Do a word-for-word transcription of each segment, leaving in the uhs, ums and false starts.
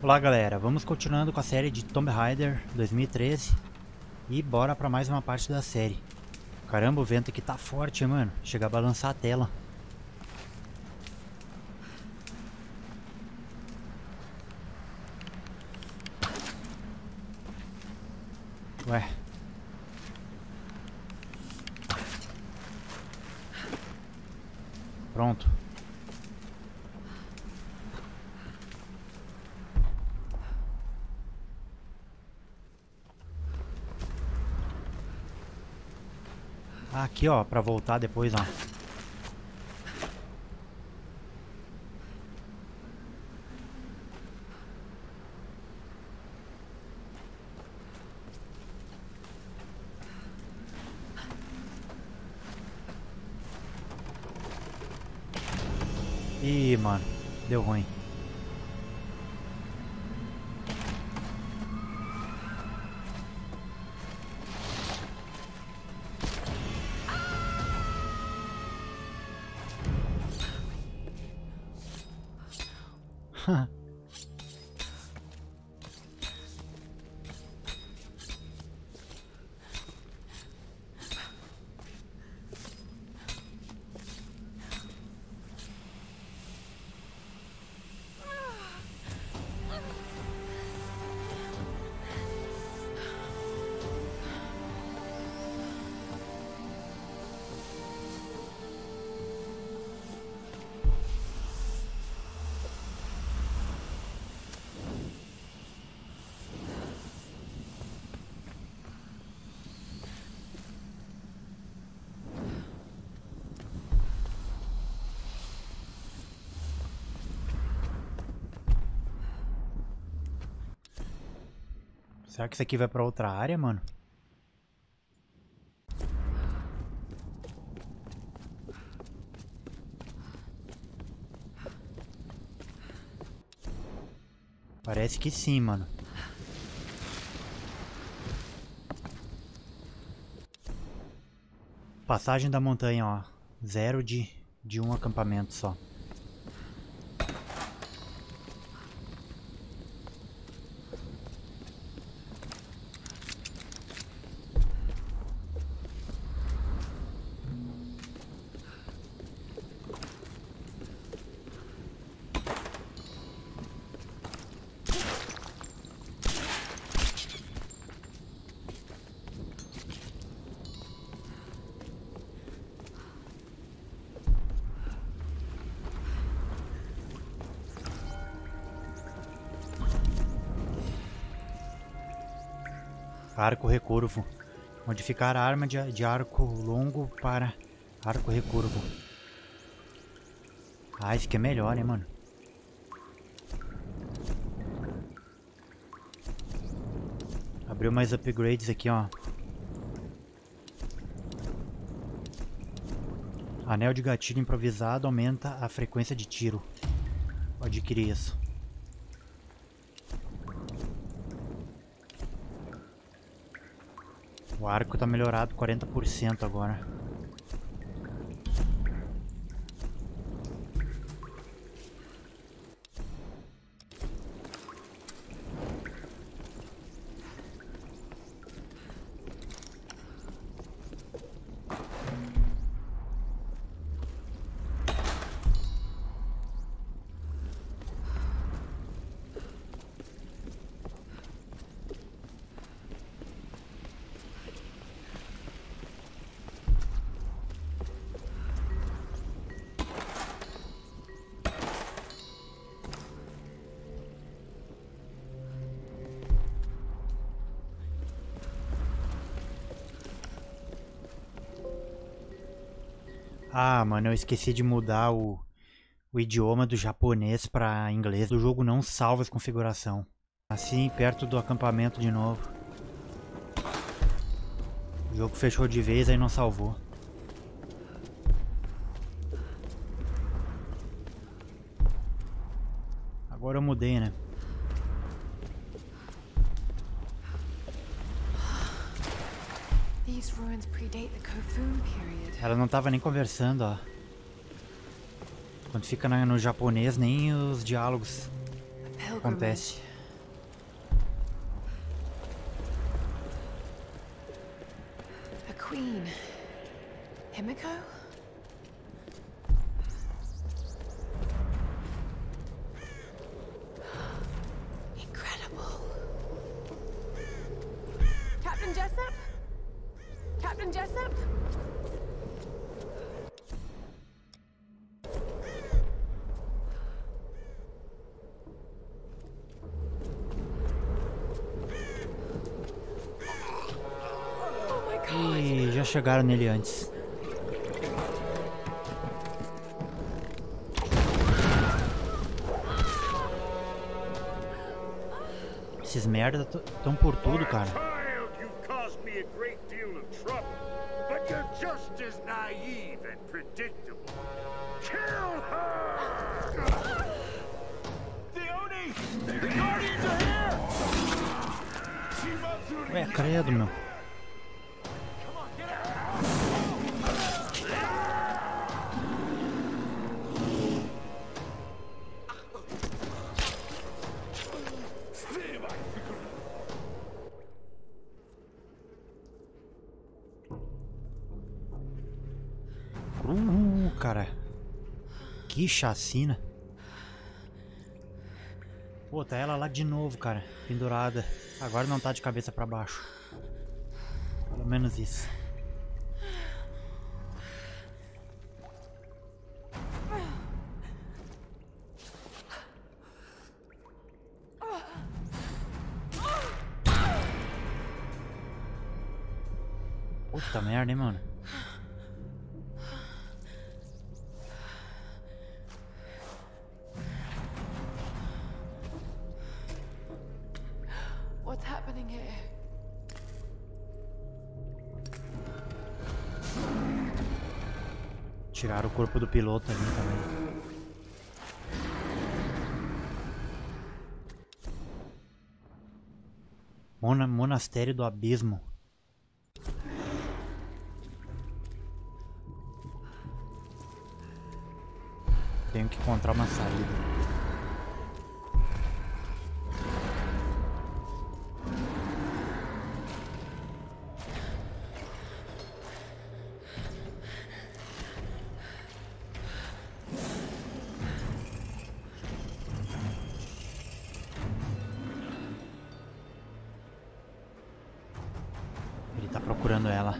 Olá galera, vamos continuando com a série de Tomb Raider dois mil e treze e bora pra mais uma parte da série. Caramba, o vento aqui tá forte, mano, chega a balançar a tela. Ué. Pronto. Aqui, ó, pra voltar depois, ó. Ih, mano, deu ruim. Será que isso aqui vai pra outra área, mano? Parece que sim, mano. Passagem da montanha, ó. Zero de, de um acampamento só. Arco recurvo. Modificar a arma de, de arco longo para arco recurvo. Ah, esse aqui é melhor, hein, mano. Abriu mais upgrades aqui, ó. Anel de gatilho improvisado aumenta a frequência de tiro. Vou adquirir isso. O arco tá melhorado quarenta por cento agora. Ah, mano, eu esqueci de mudar o, o idioma do japonês pra inglês. O jogo não salva essa configuração. Assim, perto do acampamento de novo. O jogo fechou de vez, aí não salvou. Agora eu mudei, né? Ela não tava nem conversando, ó. Quando fica no japonês, nem os diálogos acontecem. queen. Himiko? Incredible. Captain Jessup? Captain Jessup? E já chegaram nele antes. Esses merda tão por tudo, cara. Ué, credo, meu. Uh, cara. Que chacina. Pô, tá ela lá de novo, cara. Pendurada. Agora não tá de cabeça pra baixo. Pelo menos isso. Puta merda, hein, mano. What's happening here? Tiraram o corpo do piloto ali também. Mona, Monastério do Abismo. Tenho que encontrar uma saída. Ele tá procurando ela.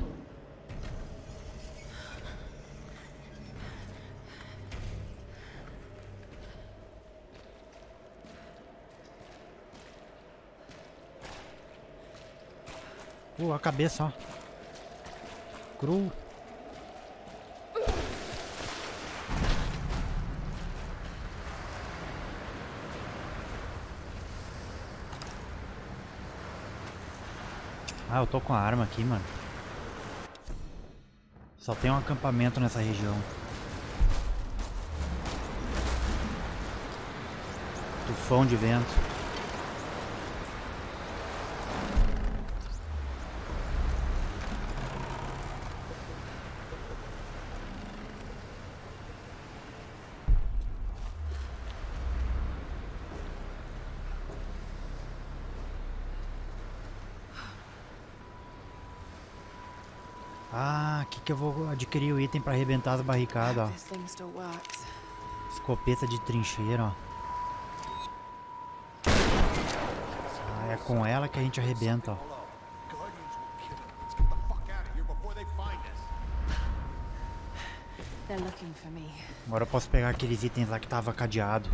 Uh, a cabeça, ó. Cru. Ah, eu tô com a arma aqui, mano. Só tem um acampamento nessa região. Tufão de vento. Ah, aqui que eu vou adquirir o item pra arrebentar as barricadas, ó. This thing still works. Escopeta de trincheira, ó. Ah, é com ela que a gente arrebenta, ó. They're looking for me. Agora eu posso pegar aqueles itens lá que tava cadeado.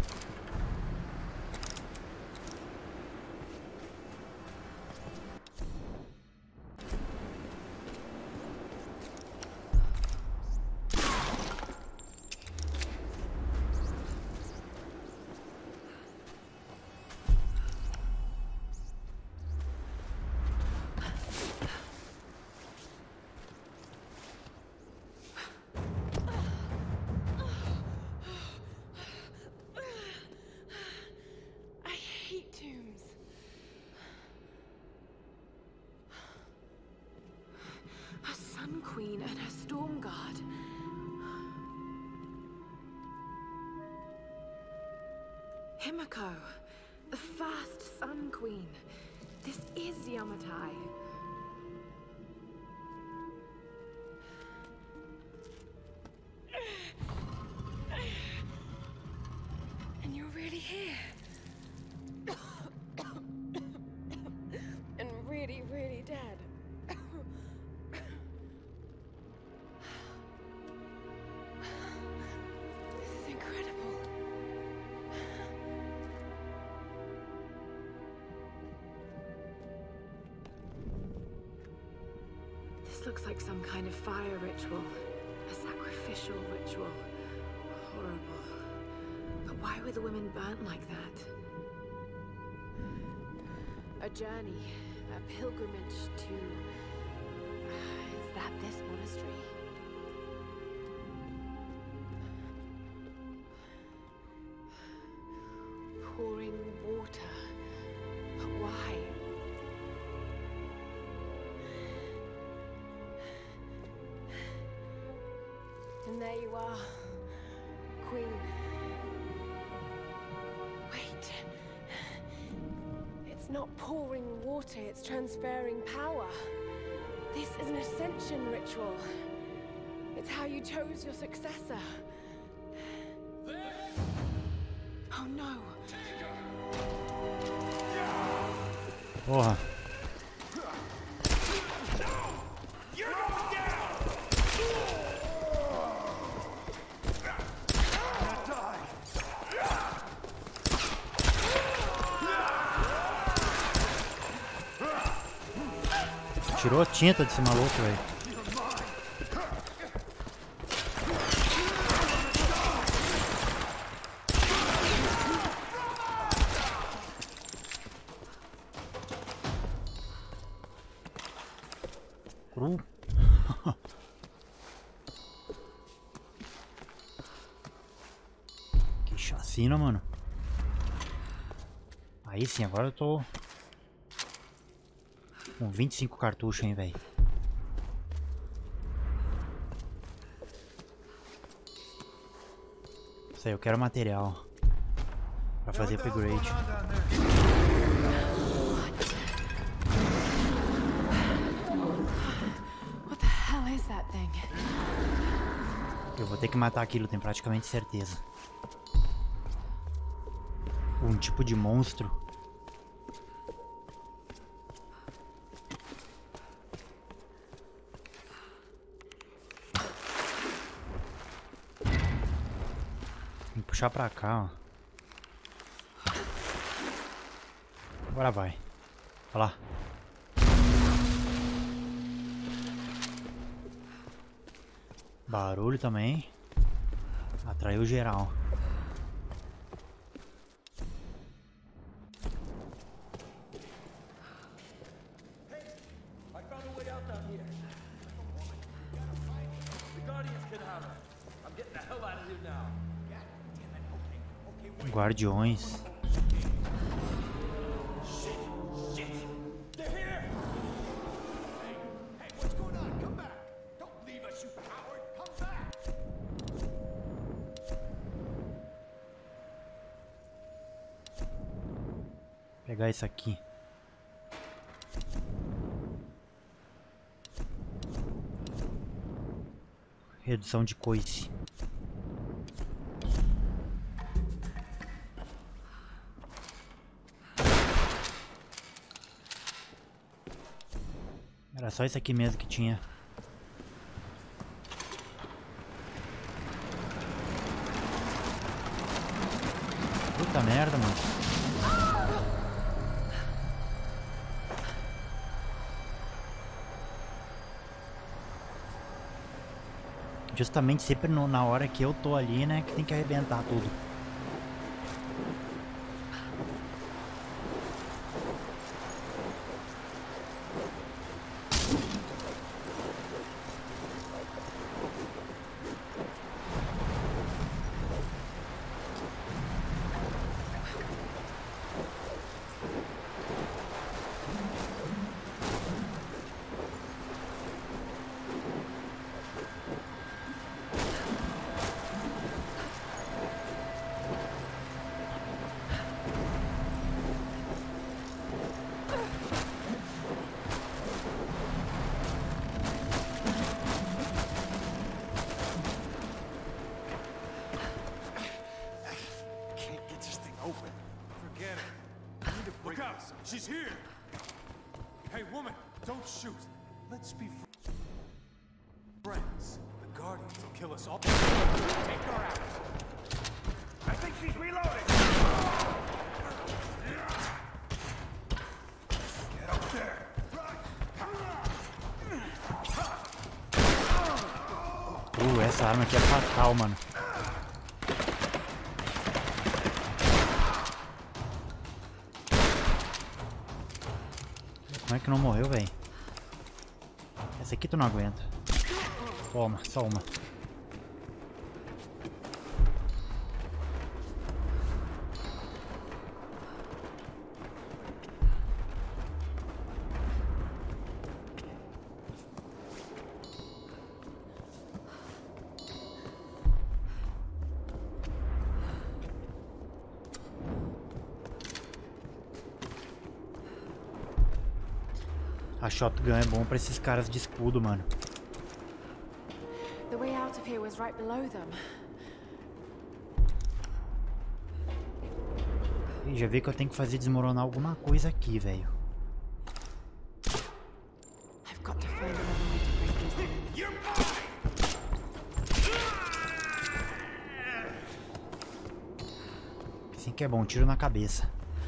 Queen and her storm guard. Himiko, the first Sun Queen. This is Yamatai. This looks like some kind of fire ritual. A sacrificial ritual. Horrible. But why were the women burnt like that? A journey. A pilgrimage to... Is that this monastery? Pouring water. But why? And there you are, Queen. Wait. It's not pouring water, it's transferring power. This is an ascension ritual. It's how you chose your successor. Oh no. Porra. Tirou a tinta desse maluco, velho. Cru. Que chacina, mano. Aí sim, agora eu tô com vinte e cinco cartuchos, hein, velho. Isso aí, eu quero material pra fazer upgrade. What the hell is that thing? Eu vou ter que matar aquilo, tenho praticamente certeza. Um tipo de monstro. Vou puxar pra cá, ó. Agora vai. Olha lá. Barulho também. Atraiu geral. Guardiões. Pegar isso aqui. Redução de coice. Era só isso aqui mesmo que tinha. Puta merda, mano. Justamente sempre no, na hora que eu tô ali, né, que tem que arrebentar tudo. She's here! Hey, woman, don't shoot. Let's be friends. The Guardians will kill us all. Take her out. I think she's reloading. Get up there. Uh, essa arma aqui é fatal, mano. Como é que não morreu, velho? Essa aqui tu não aguenta. Toma, só uma. A shotgun é bom pra esses caras de escudo, mano. The way out of here was right below them. E já vi que eu tenho que fazer desmoronar alguma coisa aqui, velho. I've got to find another way to break these things. Assim que é bom, tiro na cabeça.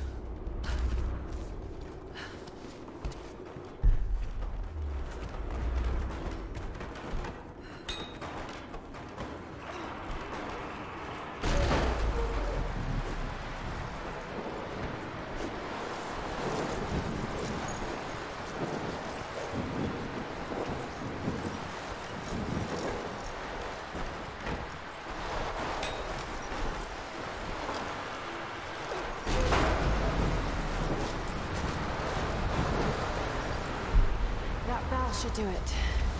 That bell should do it.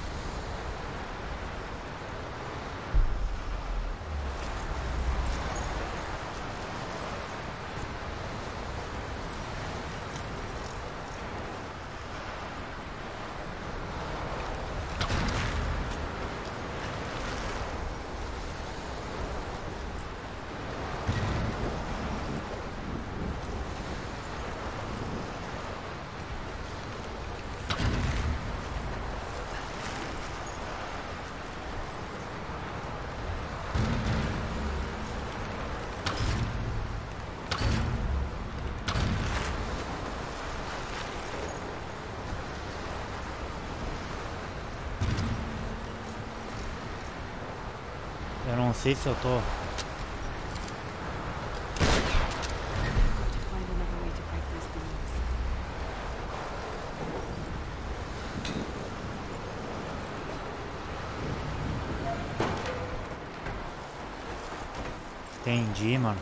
Eu não sei se eu tô... Find another way to break these beams. Entendi, mano.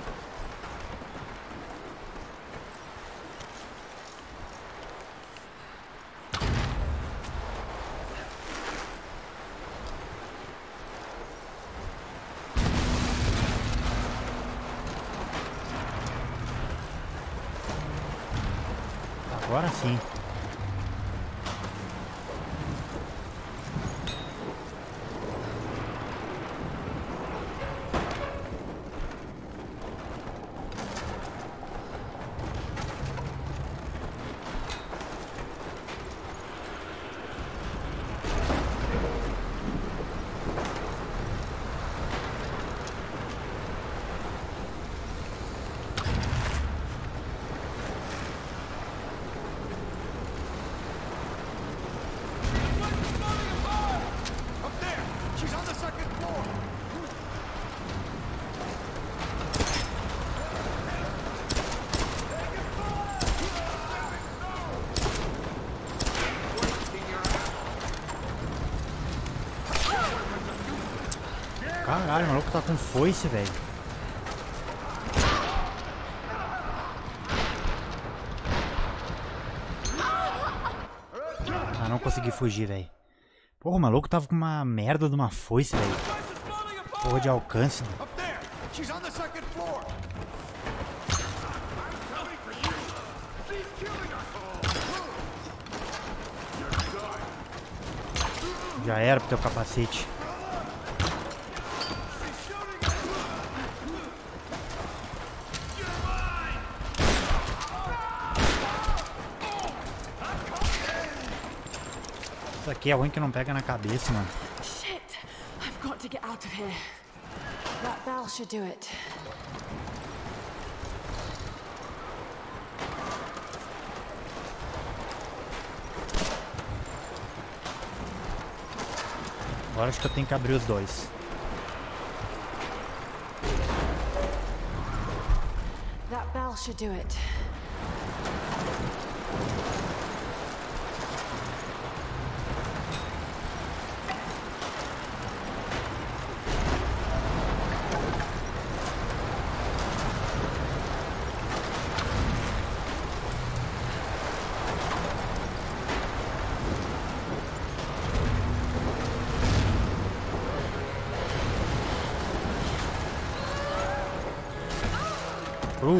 Agora sim. Up there! She's on the second floor! Caralho, o maluco tá com foice, velho. Ah, não consegui fugir, velho. Porra, o maluco tava com uma merda de uma foice, velho. Porra de alcance. Up there! She's on the second floor! I'm coming for you! She's killing us all! You're done! Já era pro teu capacete. Isso aqui é ruim que não pega na cabeça, mano. Shit! I've got to get out of here. That bell should do it. Agora Agora acho que eu tenho que abrir os dois. That bell should do it. Uh.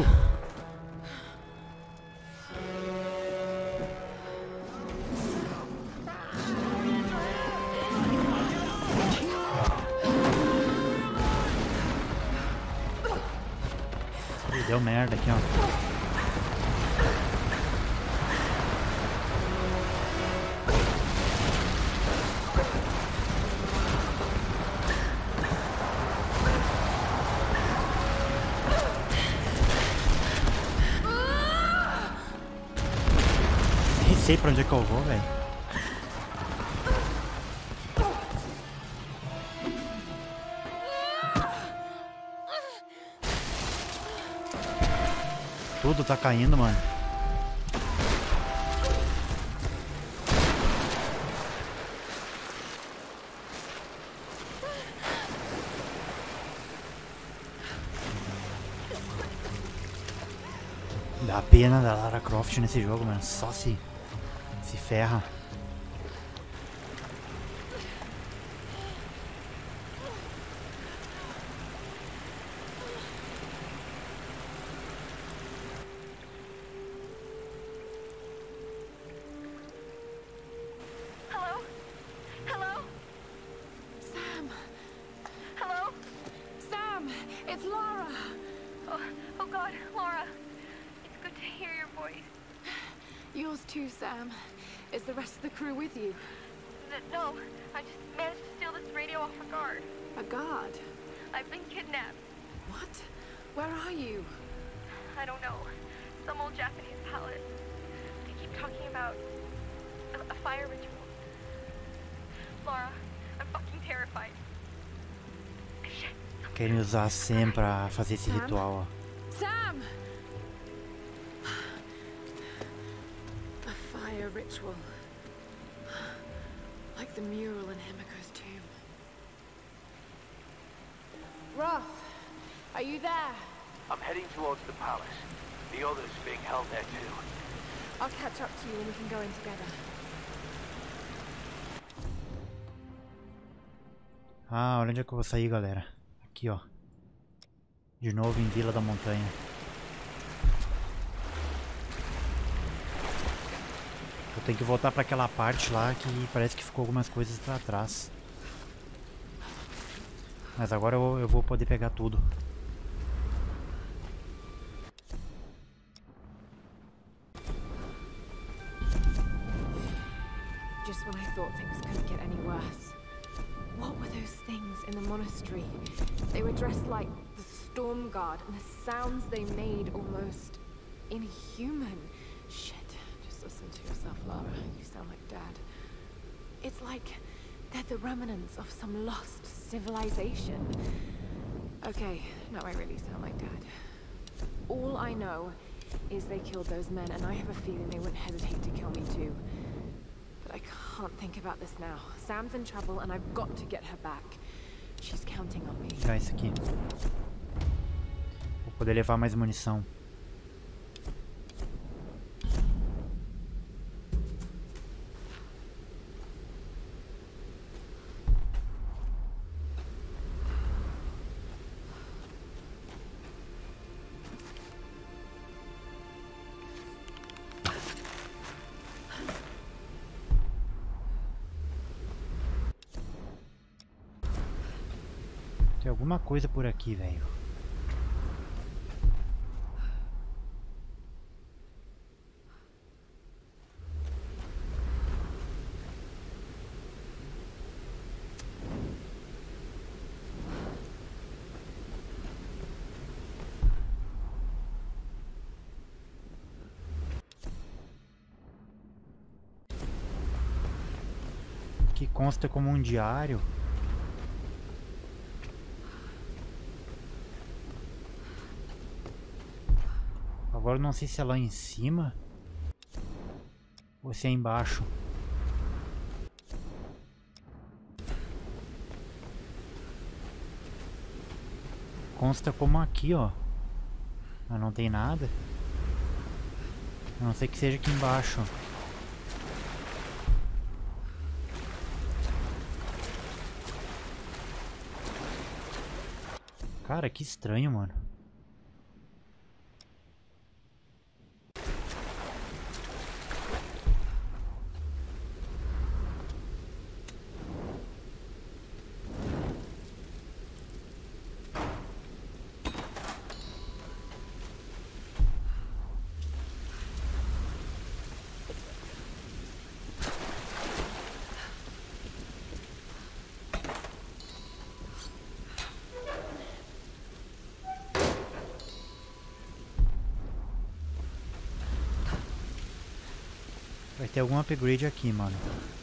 Ih, deu merda aqui, ó. Nem sei pra onde é que eu vou, velho. Tudo tá caindo, mano. Dá pena da Lara Croft nesse jogo, mano. Só se... se ferra. Hello? Hello? Sam! Hello? Sam! It's Lara! Oh, oh God, Laura. It's good to hear your voice. Yours too, Sam. Is the rest of the crew with you? N- No, I just managed to steal this radio off a guard. A guard? I've been kidnapped. What? Where are you? I don't know. Some old Japanese palace. They keep talking about a, a fire ritual. Laura, I'm fucking terrified. Shit. Querem usar a Sam pra fazer esse Sam? ritual, ó. Sam! A fire ritual. Like the mural in Himiko's tomb. Roth, are you there? I'm heading towards the palace. The others being held there too. I'll catch up to you and we can go in together. Ah, olha onde é que eu vou sair, galera. Aqui, ó. De novo em Vila da Montanha. Eu tenho que voltar pra aquela parte lá que parece que ficou algumas coisas pra trás. Mas agora eu, eu vou poder pegar tudo. Just when I thought things couldn't get any worse. What were those things in the monastery? They were dressed like the Storm Guard, and the sounds they made almost inhuman. Shit, just listen to yourself, Lara. You sound like Dad. It's like they're the remnants of some lost civilization. Okay, now I really sound like Dad. All I know is they killed those men, and I have a feeling they wouldn't hesitate to kill me too. But I can't think about this now. Sam's in trouble, and I've got to get her back. She's counting on me. Vou tirar isso aqui. Vou poder levar mais munição. Tem alguma coisa por aqui, velho. Que consta como um diário. Agora eu não sei se é lá em cima ou se é embaixo. Consta como aqui, ó. Mas não tem nada. A não ser que seja aqui embaixo. Cara, que estranho, mano. Vai ter algum upgrade aqui, mano.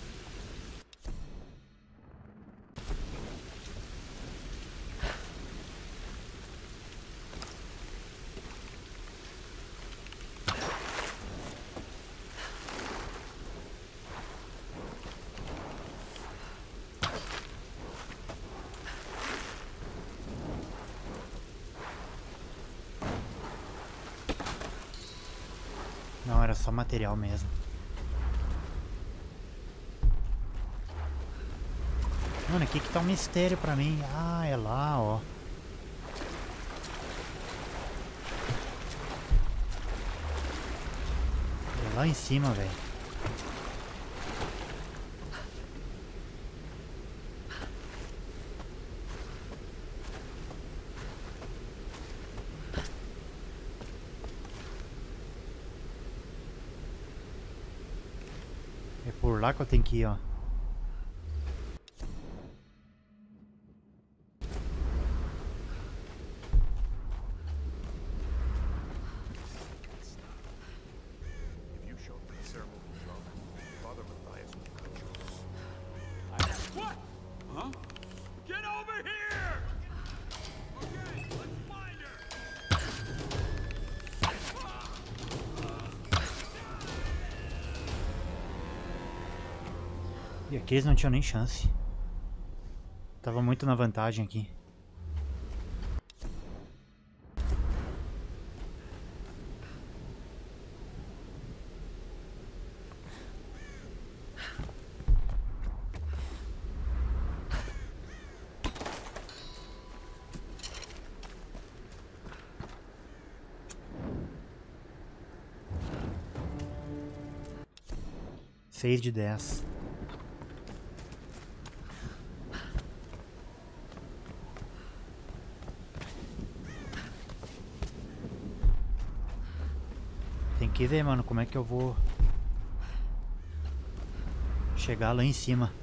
Não, era só material mesmo. Mano, aqui que tá um mistério pra mim. Ah, é lá, ó. É lá em cima, velho. É por lá que eu tenho que ir, ó. E aqui eles não tinham nem chance. Tava muito na vantagem aqui. Seis de dez. Tem que ver, mano, como é que eu vou chegar lá em cima.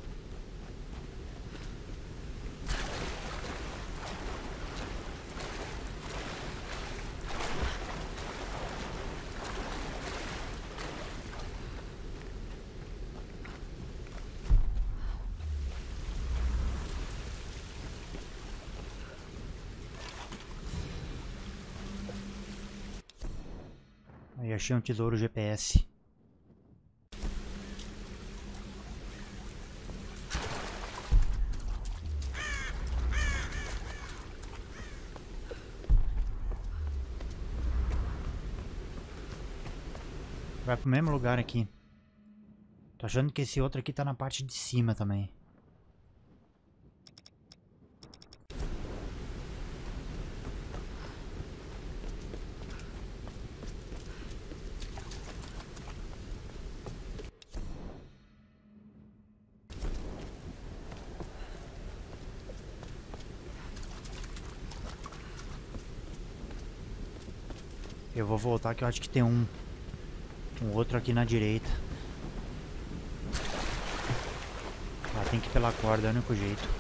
Aí achei um tesouro G P S. Vai pro mesmo lugar aqui. Tô achando que esse outro aqui tá na parte de cima também. Eu vou voltar que eu acho que tem um, um outro aqui na direita. Ah, tem que ir pela corda, é o único jeito.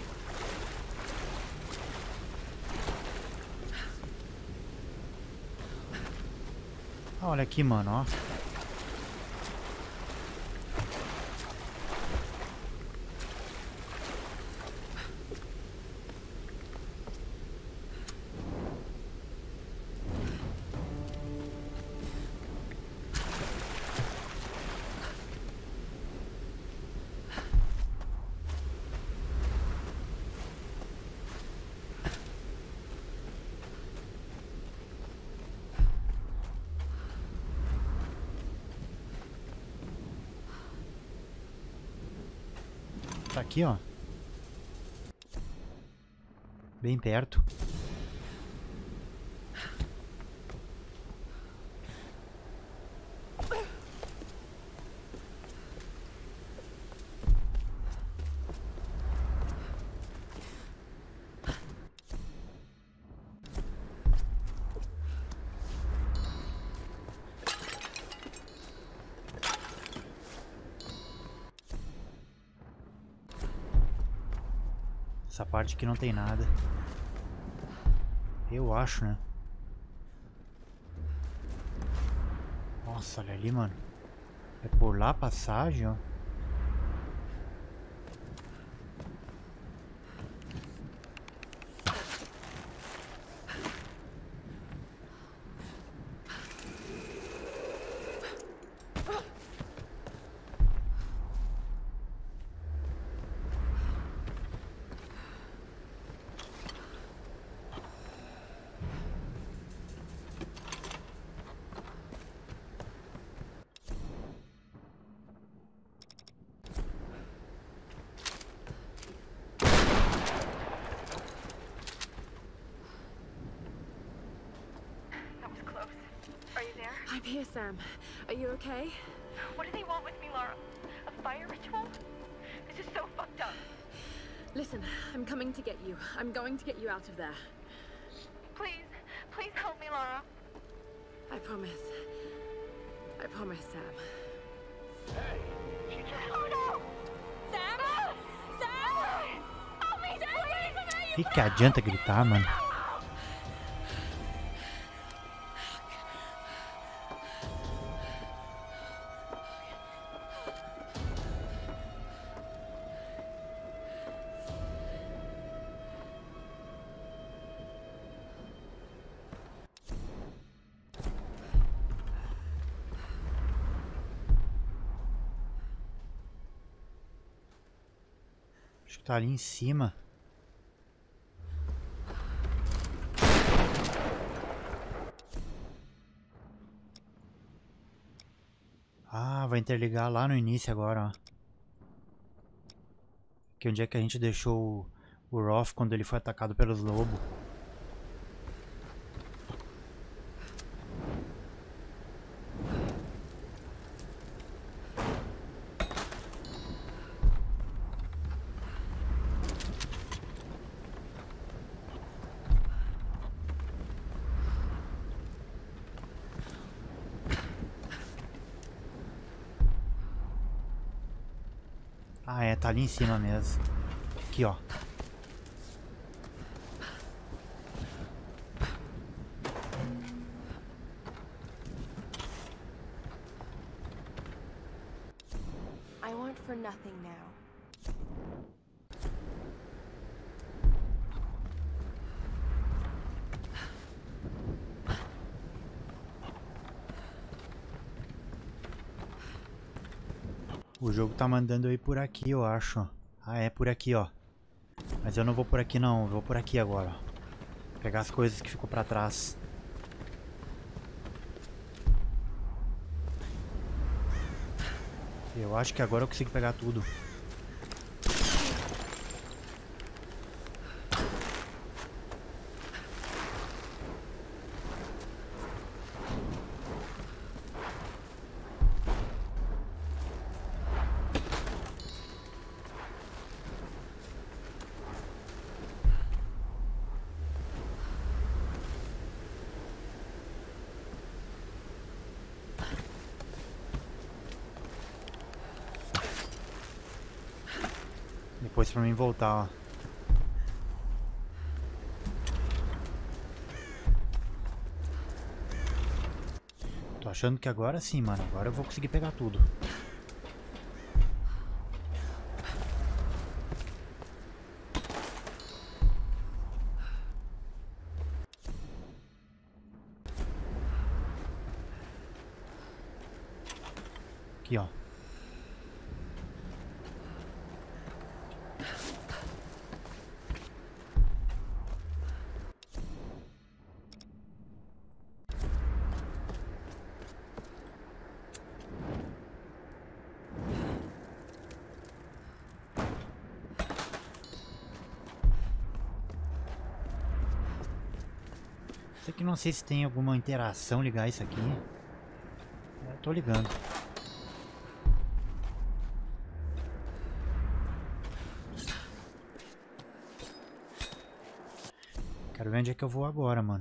Ah, olha aqui, mano, ó. Tá aqui, ó. Bem perto. Essa parte aqui não tem nada. Eu acho, né? Nossa, olha ali, mano. É por lá a passagem, ó. I'm here, Sam. Are you okay? What do they want with me, Laura? A fire ritual? This is so fucked up. Listen, I'm coming to get you. I'm going to get you out of there. Please, please help me, Laura. I promise. I promise, Sam. Hey, she just... Oh no! Sam! Sam! Help me, Sam! Que que adianta gritar, mano? Acho que tá ali em cima. Ah, vai interligar lá no início agora, ó. Que onde é que a gente deixou o, o Roth quando ele foi atacado pelos lobos. Ah, é, tá ali em cima mesmo. Aqui, ó. I want for nothing now. O jogo tá mandando eu ir por aqui, eu acho. Ah, é por aqui, ó. Mas eu não vou por aqui não, eu vou por aqui agora, ó. Pegar as coisas que ficou pra trás. Eu acho que agora eu consigo pegar tudo. Depois pra mim voltar, ó. Tô achando que agora sim, mano. Agora eu vou conseguir pegar tudo. Aqui, ó. Isso aqui não sei se tem alguma interação ligar isso aqui. É, tô ligando. Quero ver onde é que eu vou agora, mano.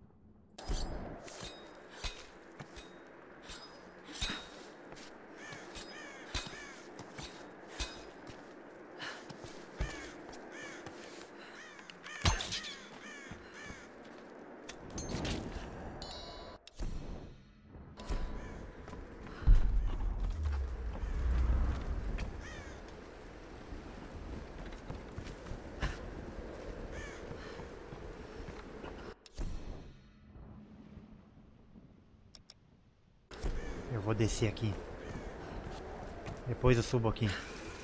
Eu vou descer aqui. Depois eu subo aqui.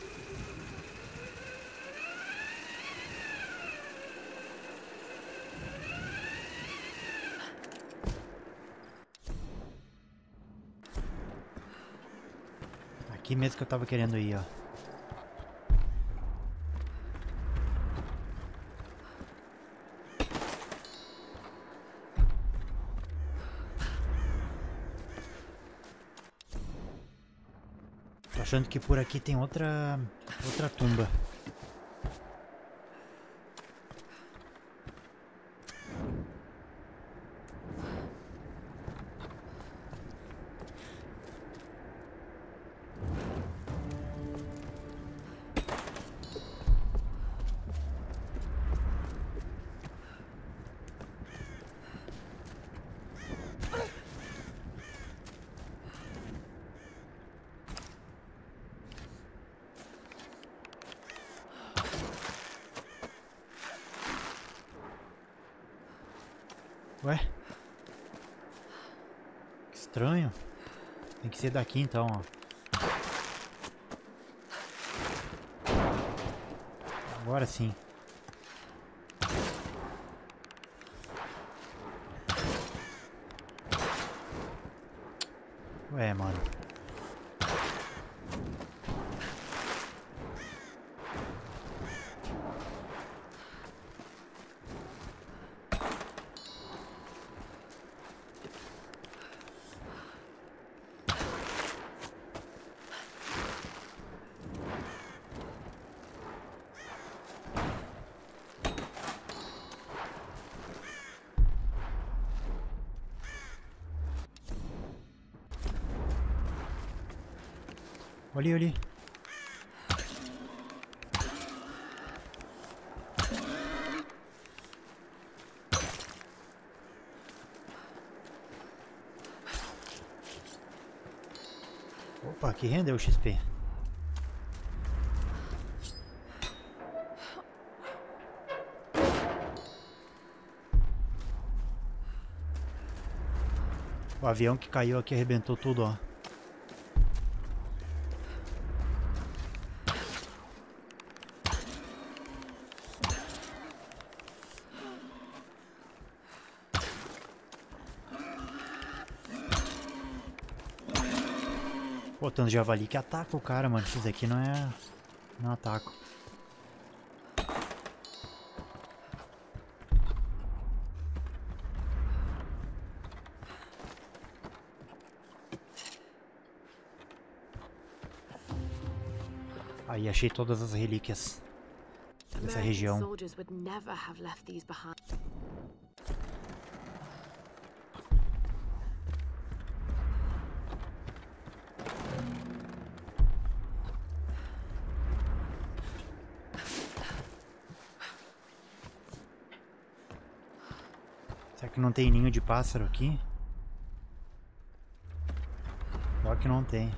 Aqui mesmo que eu tava querendo ir, ó. Tô achando que por aqui tem outra outra tumba. Ué? Que estranho. Tem que ser daqui então, ó. Agora sim. Ué, mano. Olha ali, olha ali. Opa, que rendeu o X P. O avião que caiu aqui arrebentou tudo, ó. Pô, tanto javali que ataca o cara, mano. Isso aqui não é... Não ataca. Aí achei todas as relíquias dessa região. Será que não tem ninho de pássaro aqui? Pior que não tem.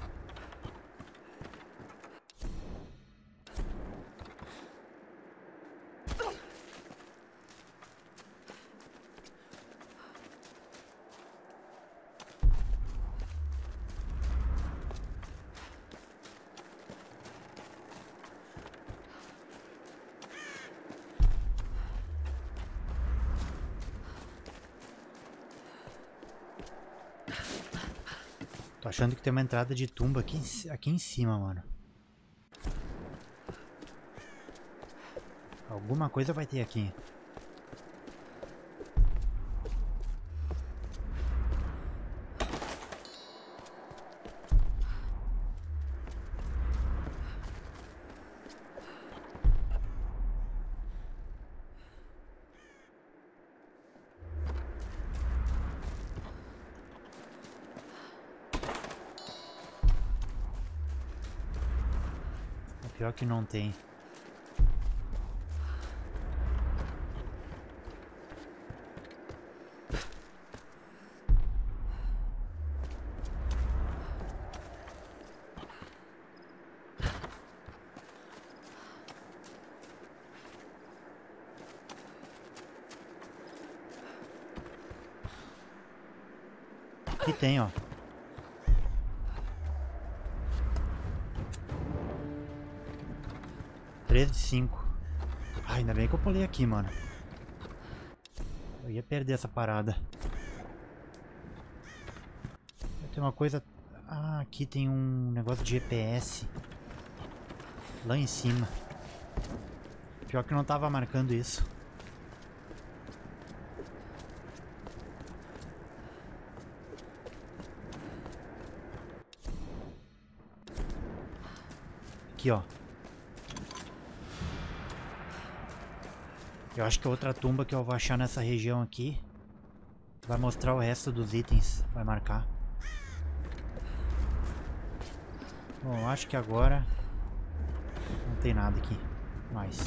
Tô achando que tem uma entrada de tumba aqui, aqui em cima, mano. Alguma coisa vai ter aqui. Pior que não tem. Aqui tem, ó. três de cinco. Ah, ainda bem que eu pulei aqui, mano. Eu ia perder essa parada. Tem uma coisa... Ah, aqui tem um negócio de G P S. Lá em cima. Pior que não tava marcando isso. Aqui, ó. Eu acho que a outra tumba que eu vou achar nessa região aqui vai mostrar o resto dos itens. Vai marcar. Bom, eu acho que agora não tem nada aqui mais.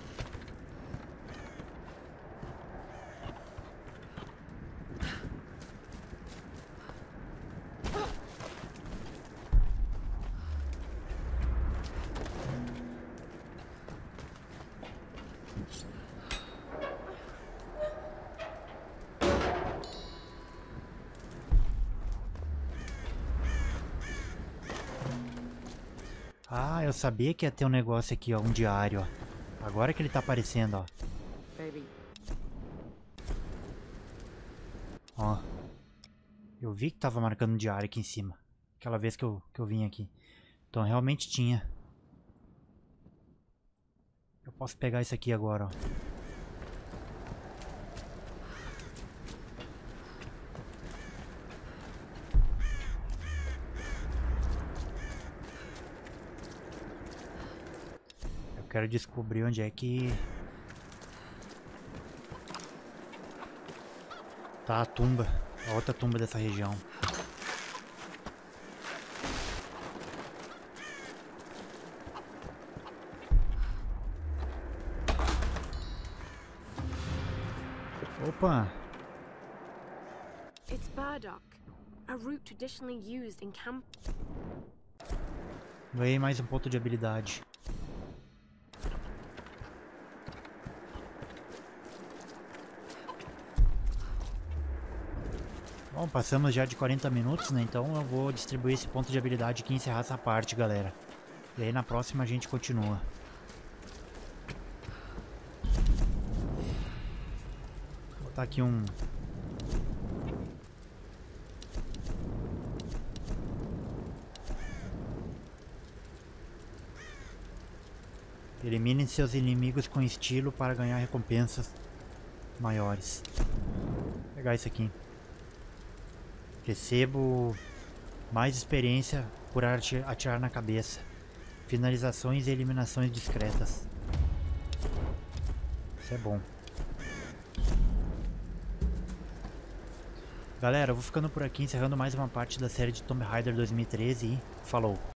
Ah, eu sabia que ia ter um negócio aqui, ó, um diário, ó. Agora que ele tá aparecendo, ó. Baby. Ó. Eu vi que tava marcando um diário aqui em cima. Aquela vez que eu, que eu vim aqui. Então realmente tinha. Eu posso pegar isso aqui agora, ó. Quero descobrir onde é que tá a tumba, a outra tumba dessa região. Opa! It's burdock, a root traditionally used in camp. Ganhei mais um ponto de habilidade. Bom, passamos já de quarenta minutos, né? Então eu vou distribuir esse ponto de habilidade aqui e encerrar essa parte, galera. E aí na próxima a gente continua. Vou botar aqui um... Elimine seus inimigos com estilo para ganhar recompensas maiores. Vou pegar isso aqui. Recebo mais experiência por atirar na cabeça. Finalizações e eliminações discretas. Isso é bom. Galera, eu vou ficando por aqui, encerrando mais uma parte da série de Tomb Raider dois mil e treze e falou!